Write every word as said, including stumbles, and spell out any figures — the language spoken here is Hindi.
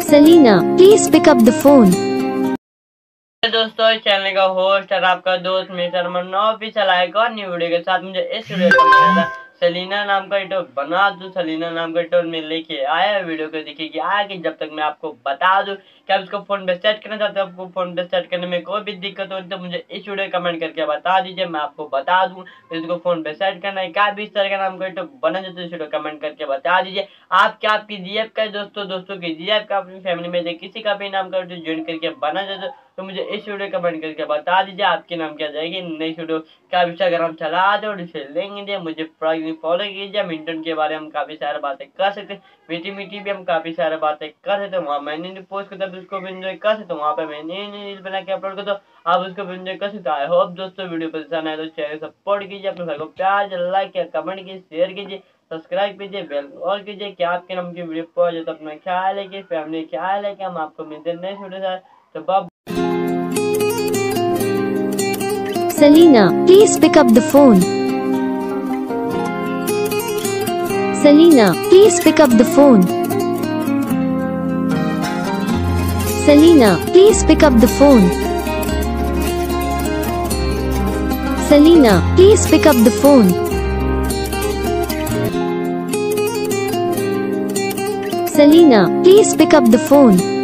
Selena, please pick up the phone. दोस्तों, इस चैनल का होस्ट और आपका दोस्त मिस्टर अमन ऑफिशियल आएगा और न्यू वीडियो के साथ। मुझे इस वीडियो का मिला था सेलिना नाम का यूट्यूब बना दूं। सेलिना नाम का यूट्यूब में लेके आया वीडियो को देखिए आगे। जब तक मैं आपको बता दूं कि आप इसको फोन पे सेट करना चाहते हो, आपको फोन पे सेट करने में कोई भी दिक्कत हो तो मुझे इस वीडियो कमेंट करके बता दीजिए, मैं आपको बता दूं इसको फोन पे सेट करना है। क्या भी इस तरह का नाम का यूट्यूब बना जाए तो इस वीडियो कमेंट करके बता दीजिए। आप क्या आपकी जीएफ का दोस्तों दोस्तों की जीएफ का अपनी फैमिली में से किसी का भी नाम का यूट्यूब ज्वाइन करके बना जाए तो मुझे इस वीडियो कमेंट करके बता दीजिए आपके नाम क्या जाएगी। नई वीडियो का इंस्टाग्राम चला दे और इसे लिंक दे, मुझे फॉलो कीजिए। मिंटन के बारे में हम काफी सारी बातें कर सकते हैं, मीठी मीठी भी हम काफी सारी बातें कर सकते हैं। वहाँ मैंने पोस्ट करता है उसको भी एंजॉय कर सकते हो, वहाँ पे मैंने रील बना के अपलोड करता हूँ, आप उसको भी एंजॉय कर सकते हो। आई होप दोस्तों वीडियो पसंद आए तो चैनल सपोर्ट कीजिए, अपने भाई को प्यार लाइक या कमेंट कीजिए, शेयर कीजिए, सब्सक्राइब कीजिए, बेल और कीजिए कि आपके नाम की वीडियो पहुंच जाए। तो अपना ख्याल है कि फैमिली ख्याल है कि हम आपको मिलते हैं नेक्स्ट वीडियो साथ। तो bye. Selena, please pick up the phone. Selena, please pick up the phone. Selena, please pick up the phone. Selena, please pick up the phone. Selena, please pick up the phone.